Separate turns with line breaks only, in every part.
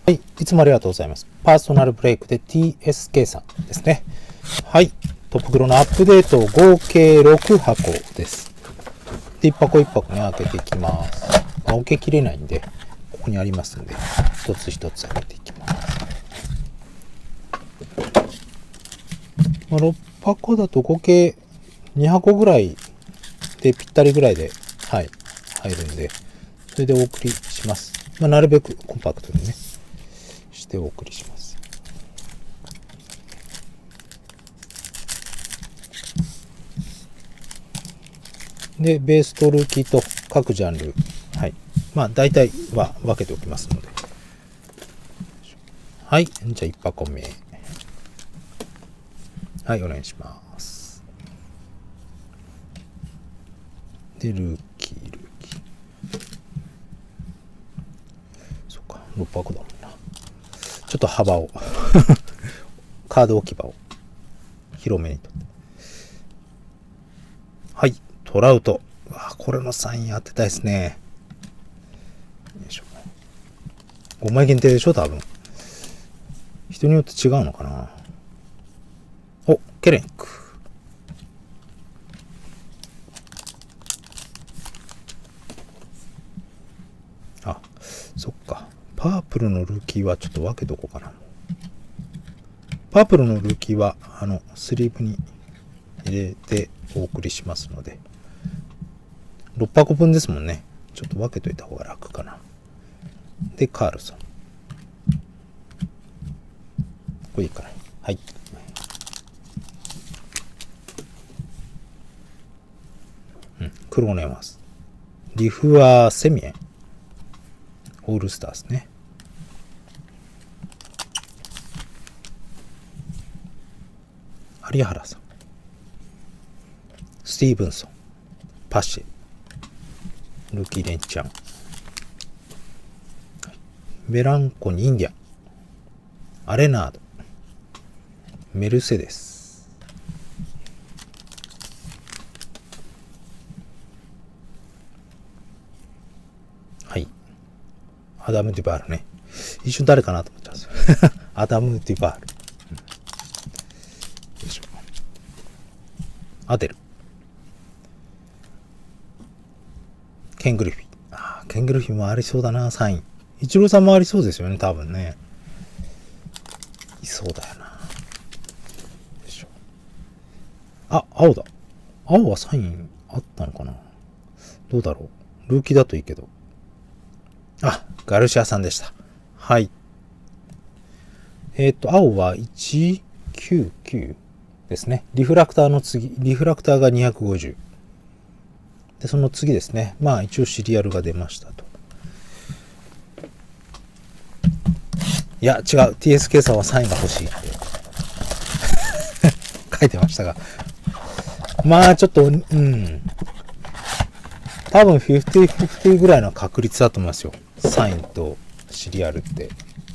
はい、いつもありがとうございます。パーソナルブレイクで TSK さんですね。はい、トップグロのアップデート合計6箱です。で、1箱1箱ね、開けていきます。開けきれないんで、ここにありますんで、一つ一つ開けていきます。6箱だと合計2箱ぐらいでぴったりぐらいで、はい、入るんで、それでお送りします。なるべくコンパクトにね、してお送りします。で、ベースとルーキーと各ジャンル、はい。大体は分けておきますので。はい。じゃあ1箱目。はい、お願いします。で、ルーキー。そっか、6箱だもんな。ちょっと幅を、カード置き場を広めにとって。はい、トラウト。これのサイン当てたいですね。よいしょ。5枚限定でしょ、多分。人によって違うのかな。お、ケレンク。あ、そっか。パープルのルーキーはちょっと分けとこうかな。パープルのルーキーは、スリーブに入れてお送りしますので。6箱分ですもんね。ちょっと分けといた方が楽かな。で、カールソン。これいいかな。はい。クローネマス。リフアーセミエン。オールスターですね。有原さん。スティーブンソン。パシェ。ルキレンちゃん。ベランコにインディアン。アレナード。メルセデス。はい。アダム・デュバールね。一瞬誰かなと思ったんですよ。アダム・デュバール。よいしょ。アデル。ケン・グリフィー。ケン・グリフィーもありそうだな、サイン。イチローさんもありそうですよね、多分ね。いそうだよな。よいしょ。青だ。青はサインあったのかな。どうだろう。ルーキーだといいけど。ガルシアさんでした。はい。青は199ですね。リフラクターの次、リフラクターが250。で、その次ですね。一応シリアルが出ましたと。いや、違う。TSK さんはサインが欲しいって書いてましたが。ちょっと、多分50-50ぐらいの確率だと思いますよ。サインとシリアルって。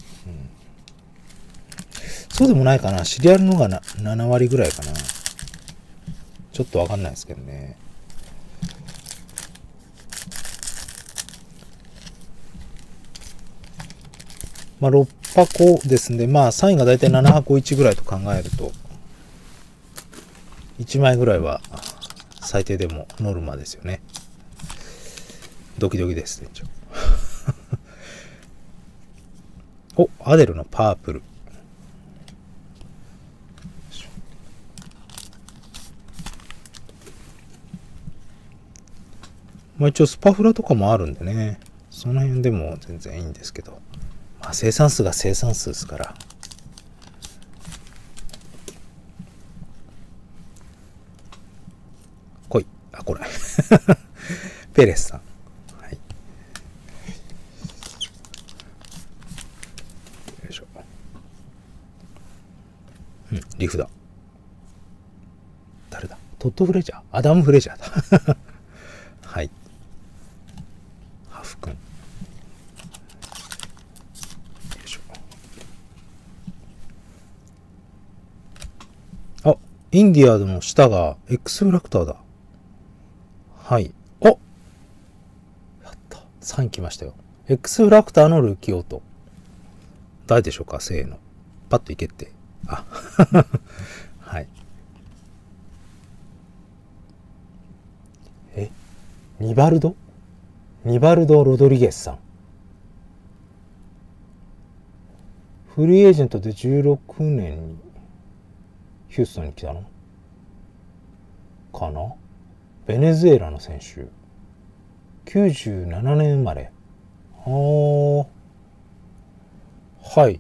そうでもないかな。シリアルのが7割ぐらいかな。ちょっとわかんないですけどね。6箱ですんで、サインがだいたい7箱1ぐらいと考えると、1枚ぐらいは最低でもノルマですよね。ドキドキですね。お、アデルのパープル。一応スパフラとかもあるんでね、その辺でも全然いいんですけど、生産数が生産数ですから。来い。これ。ペレスさん。はい。よいしょ。リフだ。誰だ？トッド・フレジャー？アダム・フレジャーだ。はい。ハフ君。よいしょ。インディアの下が X フラクターだ。はい。やった。3来ましたよ。X フラクターのルーキーオート。 誰でしょうか？せーの。パッといけって。あ、はい。ニバルド・ロドリゲスさん。フリーエージェントで16年にヒューストンに来たのかな。ベネズエラの選手。97年生まれ。はい。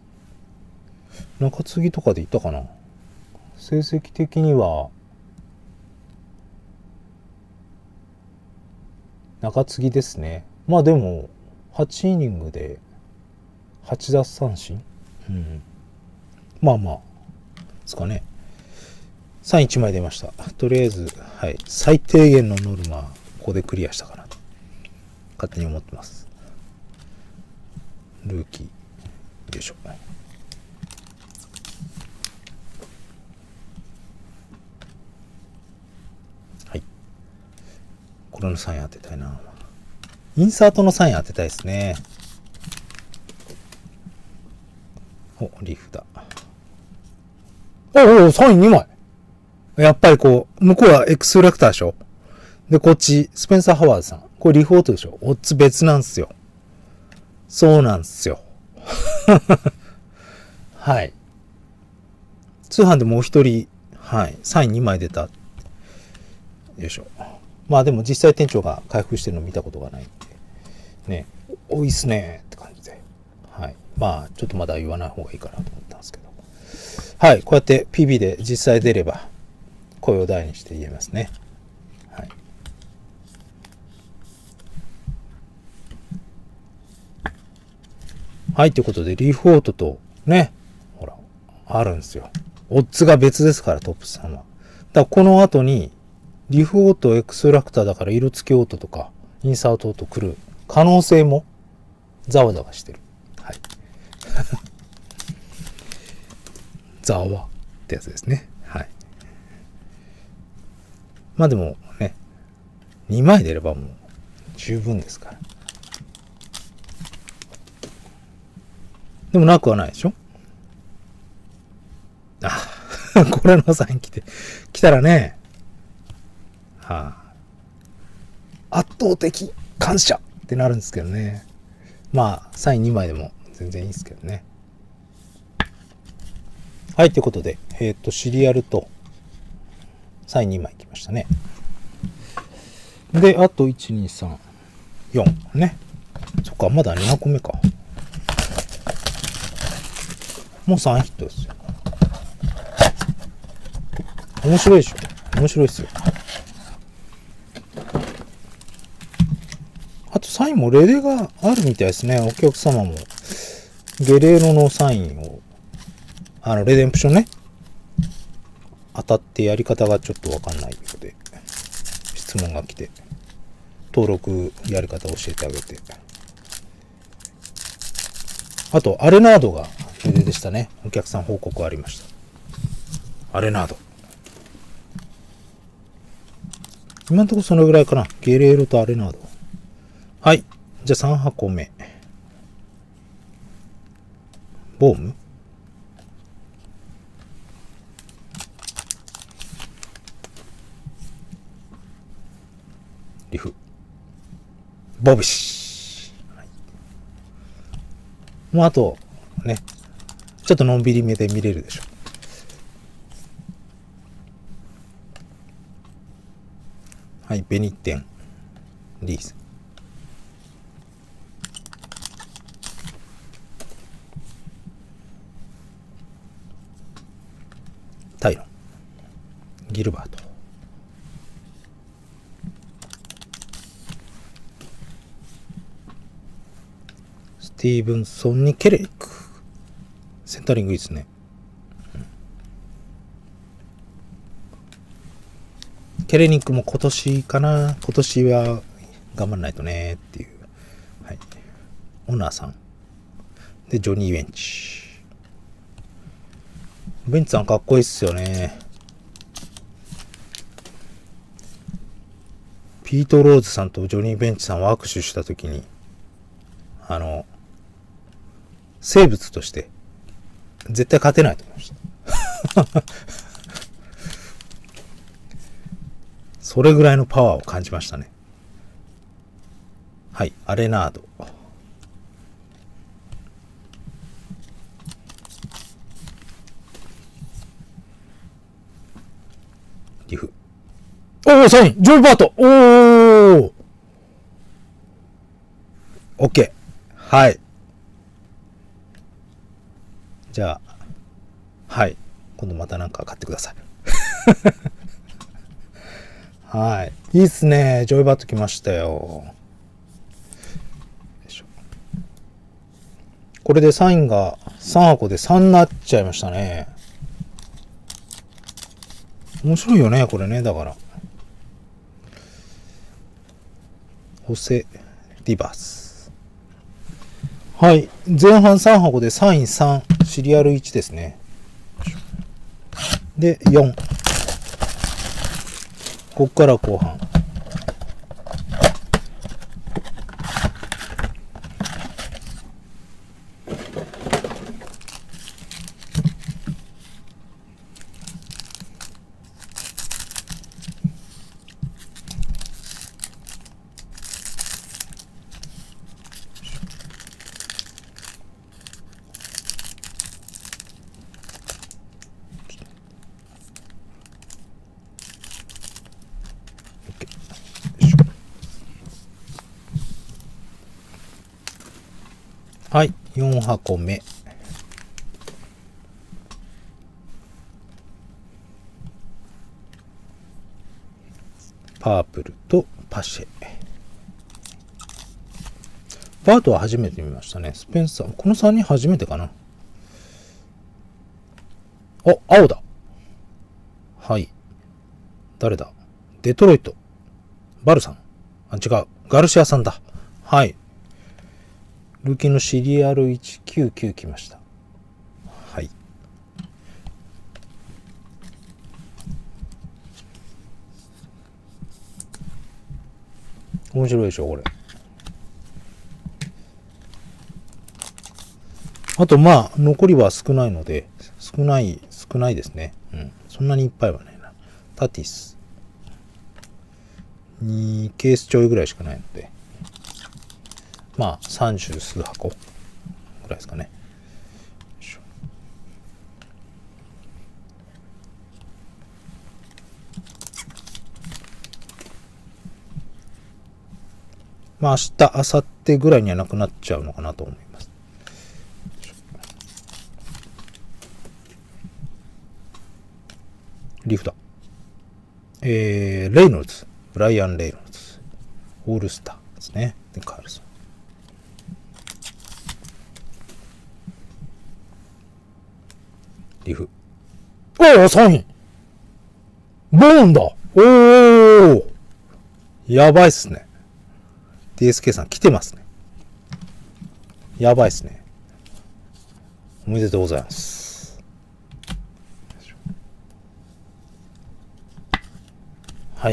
中継ぎとかでいたかな。成績的には中継ぎですね。まあでも8イニングで8奪三振、まあまあですかね。3、1枚出ました。とりあえず、はい、最低限のノルマここでクリアしたかなと勝手に思ってます。ルーキーよいしょ。はい、これのサイン当てたいな。インサートのサイン当てたいですね。お、リーフだ。お、サイン2枚。やっぱりこう、向こうはエクストラクターでしょ。で、こっち、スペンサー・ハワードさん。これリフォートでしょ。オッズ別なんすよ。そうなんすよ。はい。通販でもう一人、はい、サイン2枚出た。よいしょ。まあでも実際店長が開封してるの見たことがないんで。ね、多いっすねって感じで。はい。まあ、ちょっとまだ言わない方がいいかなと思ったんですけど。はい。こうやって PB で実際出れば、声を大にして言えますね。はい。はい。ということで、リーフオートとね、ほら、あるんですよ。オッズが別ですから、トップさんは。だからこの後に、リフオート、エクストラクターだから色付きオートとか、インサートオート来る可能性もざわざわしてる。はい。ざわってやつですね。はい。まあでもね、2枚出ればもう十分ですから。でもなくはないでしょ。あ、これのサイン来たらね、はあ、圧倒的感謝ってなるんですけどね。まあ、サイン2枚でも全然いいですけどね。はい、ということで、シリアルとサイン2枚来ましたね。で、あと、1、2、3、4ね。そっか、まだ2箱目か。もう3ヒットですよ。面白いでしょ。面白いですよ。あと、サインもレデがあるみたいですね。お客様も。ゲレーロのサインを、レデンプションね。当たってやり方がちょっとわかんないようで、質問が来て、登録やり方を教えてあげて。あと、アレナードがレデでしたね。お客さん報告ありました。アレナード。今のところそのぐらいかな。ゲレーロとアレナード。はい。じゃあ3箱目。ボームリフ。ボビシ、はい、もうあと、ね。ちょっとのんびりめで見れるでしょ。はい。ベニッテン。リーズ。タイロン。ギルバート。スティーブンソンにケレリック。センタリングいいですね。ケレニックも今年かな。今年は頑張らないとねっていう。はい。オナーさん。で、ジョニー・ベンチ。ベンチさんかっこいいっすよね。ピート・ローズさんとジョニー・ベンチさんを握手したときに、 生物として絶対勝てないと思いました。それぐらいのパワーを感じましたね。はい、アレナード。リフ。おお、サインジョイバート。おお、オッケー。はい。じゃあ、はい。今度またなんか買ってください。はい。いいっすね。ジョイバット来ましたよ。これでサインが3箱で3になっちゃいましたね。面白いよね、これね。だから。ホセ・ディバス。はい。前半3箱でサイン3、シリアル1ですね。で、4。こっから後半。はい、4箱目。パープルとパシェ。バートは初めて見ましたね。スペンサー、この3人初めてかな。あ、青だ。はい。誰だ？デトロイト。バルさん。あ、違う。ガルシアさんだ。はい。ルーキーのシリアル199来ました。はい。面白いでしょ、これ。あと、まあ、残りは少ないので、少ないですね。うん。そんなにいっぱいはないな。タティス。2ケースちょいぐらいしかないので。まあ、30数箱ぐらいですかね。まあ、明日、明後日ぐらいにはなくなっちゃうのかなと思います。リフだ。レイノルズ。ブライアン・レイノルズ。オールスターですね。で、カールソン。リフ。おお、3位ボーンだ。おお、やばいっすね。DSK さん来てますね。やばいっすね。おめでとうございます。はい。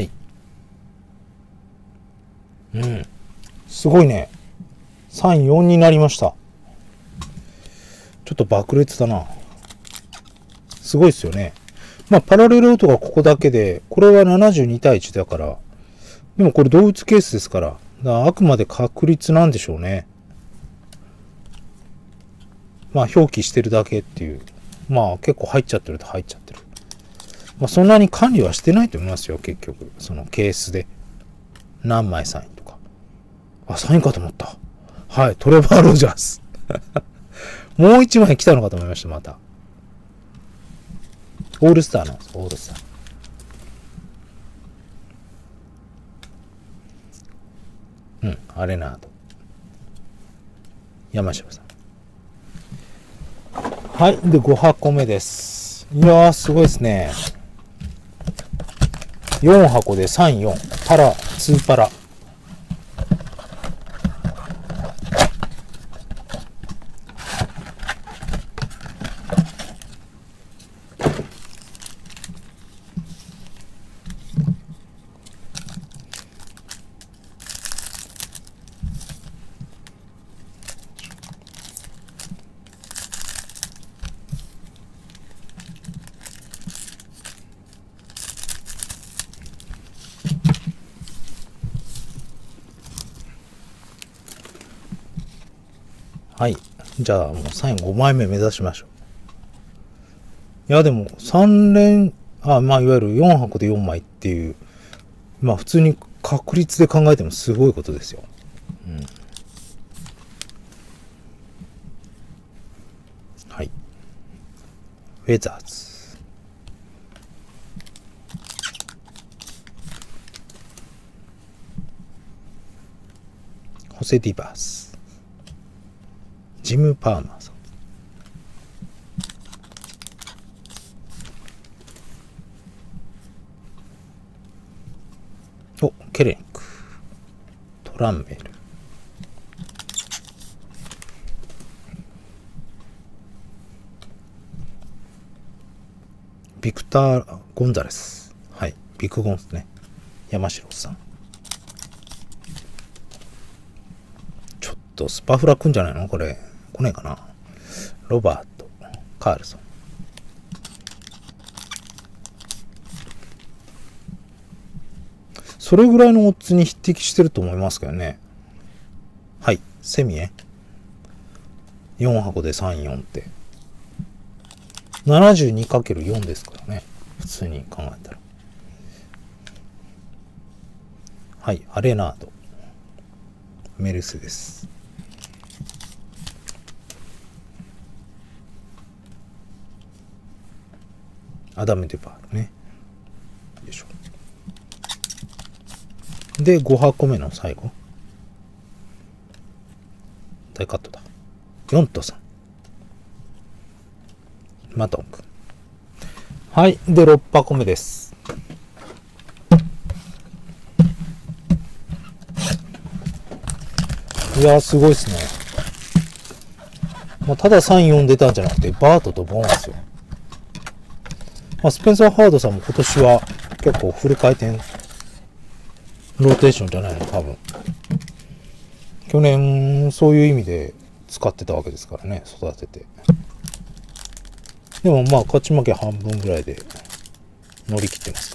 うん。すごいね。3、4になりました。ちょっと爆裂だな。すごいっすよね。まあ、パラレルオートがここだけで、これは72対1だから、でもこれ同一ケースですから、あくまで確率なんでしょうね。まあ、表記してるだけっていう。まあ、結構入っちゃってると入っちゃってる。まあ、そんなに管理はしてないと思いますよ、結局。そのケースで。何枚サインとか。あ、サインかと思った。はい、トレバー・ロジャース。もう一枚来たのかと思いました、また。オールスターなんです、オールスター。うん、アレナード。山城さん。はい、で、5箱目です。いやー、すごいですね。4箱で3、4。パラ、2パラ。 じゃあもうサイン5枚目目指しましょう。いやでも3連、まあいわゆる4箱で4枚っていう、まあ普通に確率で考えてもすごいことですよ。はい。フェザーズ。ホセ・ディバース。ジム・パーマーさん。お、ケレンク。トランメル。ビクター・ゴンザレス。はい。ビクゴンですね。山城さん。ちょっとスパフラ来んじゃないのこれ。来ねえかな。ロバート。カールソン。それぐらいのオッズに匹敵してると思いますけどね。はい。セミエ。4箱で3、4って。72×4 ですからね。普通に考えたら。はい。アレナード。メルセデス。アダム・デパールね。よいしょ。で、5箱目の最後。大カットだ。ヨントさん。マトン君。はい。で、6箱目です。いやー、すごいっすね。もうただ3、4出たんじゃなくて、バートとボーンですよ。まあ、スペンサー・ハードさんも今年は結構フル回転ローテーションじゃないの多分。去年そういう意味で使ってたわけですからね、育てて。でもまあ勝ち負け半分ぐらいで乗り切ってますから。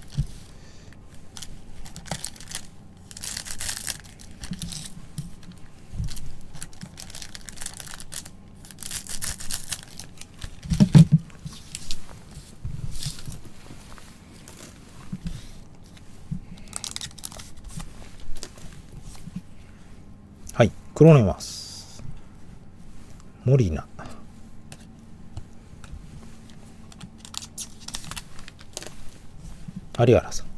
はい、クロネマス。モリナ。有原さ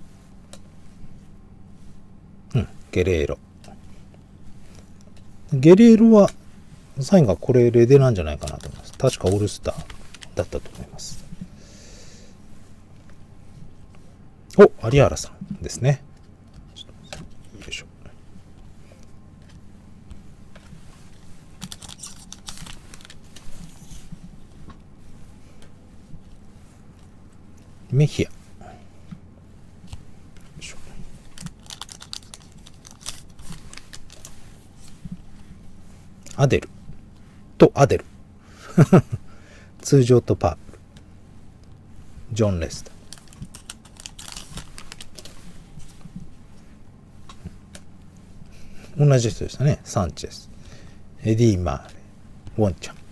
ん。ゲレーロ。ゲレーロは、サインがこれレデなんじゃないかなと思います。確かオールスターだったと思います。有原さんですね。よいしょ。メヒア。アデルとアデル通常とパープル。ジョン・レスター。同じ人でしたね。サンチェス、エディ・マーレ、ウォンちゃん、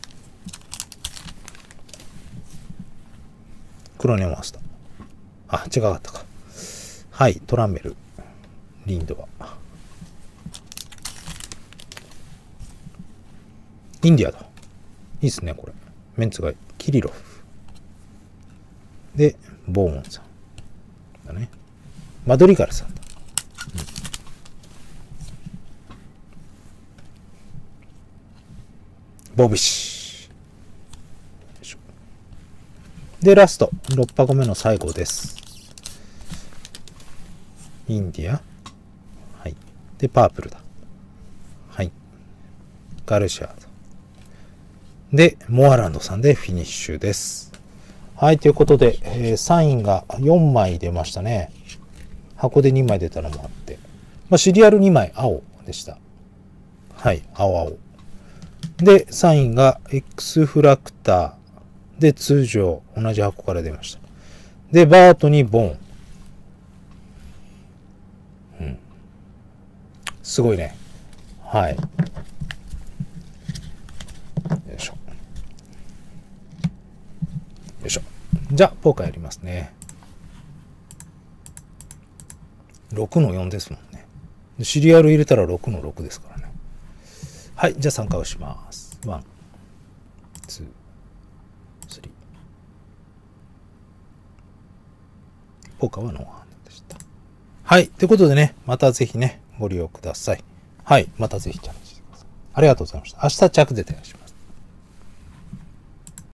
クロネマスター。違かったか。はい。トランメル、リンドはインディアだ。いいっすね、これ。メンツがキリロフ。で、ボーンさん。だね。マドリガルさんだ。ボビッシュ。で、ラスト。6箱目の最後です。インディア。はい。で、パープルだ。はい。ガルシアード。で、モアランドさんでフィニッシュです。はい、ということで、サインが4枚出ましたね。箱で2枚出たのもあって。まあ、シリアル2枚青でした。はい、青。で、サインが X フラクターで通常同じ箱から出ました。で、バートにボン。すごいね。はい。 じゃあ、ポーカーやりますね。6の4ですもんね。シリアル入れたら6の6ですからね。はい、じゃあ参加をします。1、2、3。ポーカーはノーハンドでした。はい、ということでね、またぜひね、ご利用ください。はい、またぜひチャレンジしてください。ありがとうございました。明日着で手配します。